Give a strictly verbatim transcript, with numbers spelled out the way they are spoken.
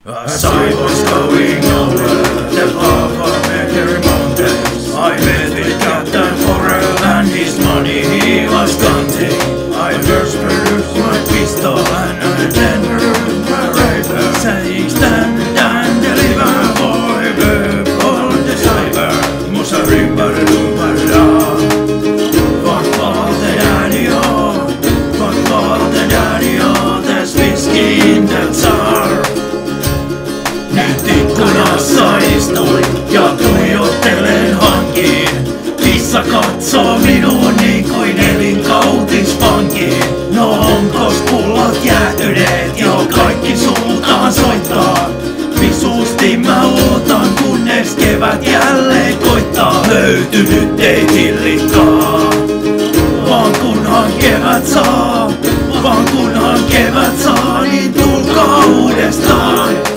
A sight was going over the path of Mercury Mountains. I met with Captain Forel and his money he was counting. I first produced my pistol and then produced my rifle, saying stand and deliver, boy, bird on the cyber. Musa rimbar lumbarda. Vad var det där ni har? Vad var det där ni har? There's whiskey in the tsar. Nyt ikkunassa istuin ja tuijottelen hankiin. Kissa katsoo minuun niin kuin elinkautispankiin. No onkos pullot jäätyneet jo kaikki sultaan soittaa? Visuusti mä ootan kunnes kevät jälleen koittaa. Löytynyt ei tillikkaa, vaan kunhan kevät saa. Vaan kunhan kevät saa, niin tulkaa uudestaan.